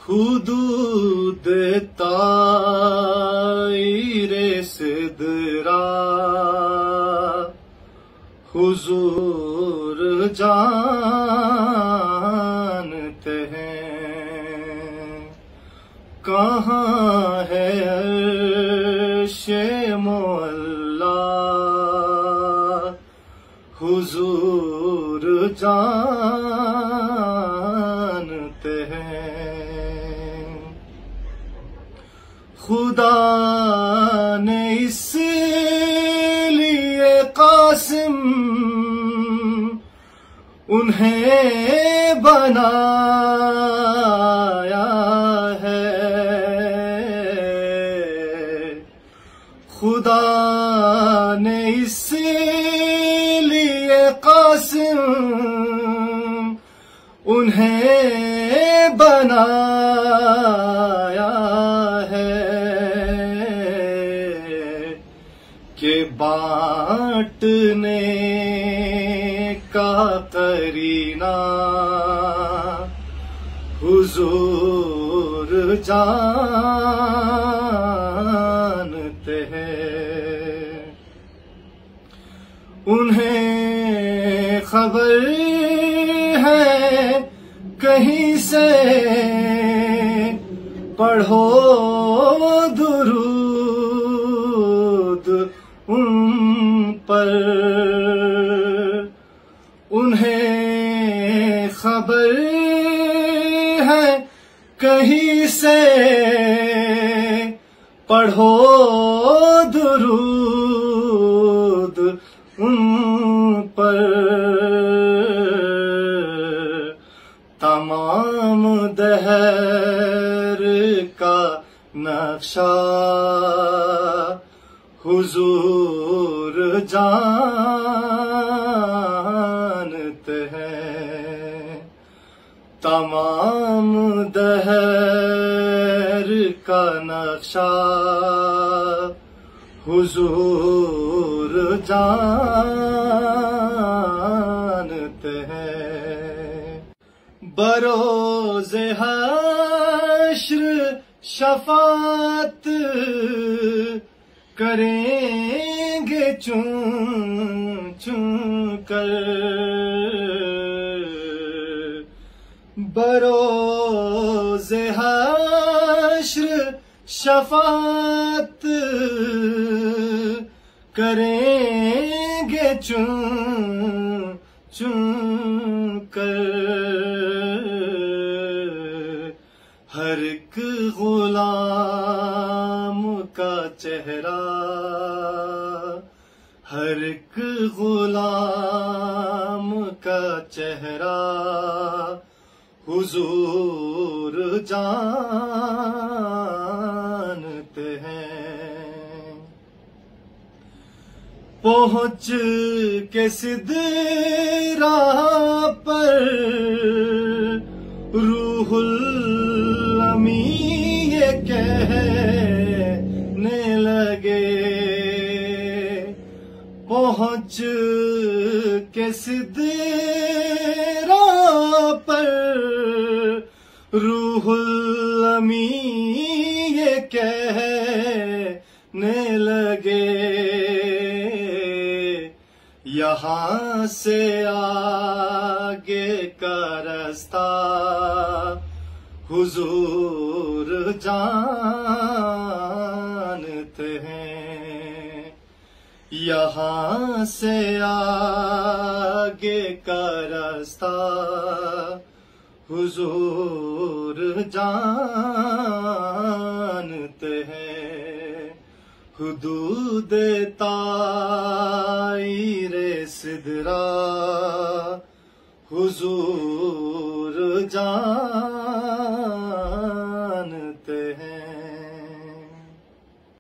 हुदूद ताईरे सिदरा हुजूर जानते हैं। कहाँ है अर्शे मुअल्ला हुजूर जानते हैं। खुदा ने इसलिए कासिम उन्हें बनाया है। खुदा ने इसलिए कासिम उन्हें बनाया है कि बांटने का करीना हुजूर जानते हैं। उन्हें खबर है कहीं से पढ़ो दुरूद उन पर। उन्हें खबर है कहीं से पढ़ो दुरूद उन पर। तमाम दहर का नक्शा हुजूर जानते हैं। तमाम दहर का नक्शा हुजूर जानते हैं। बरोज़े हश्र शफाअत करेंगे चुन चुन कर। बरोज़े हश्र शफाअत करेंगे चुन चुन कर। हर एक गुलाम का चेहरा हर एक गुलाम का चेहरा हुजूर जानते हैं। पहुंच के सिदरा पर रूहुल अमी ये कहने लगे। पहुंच के सिदरा पर रूहुल अमी ये कहने लगे। यहाँ से आगे का रास्ता हुजूर जानते हैं। यहाँ से आगे का रास्ता हुजूर जानते हैं। हुदूद ताईरे सिदरा हुजूर जानते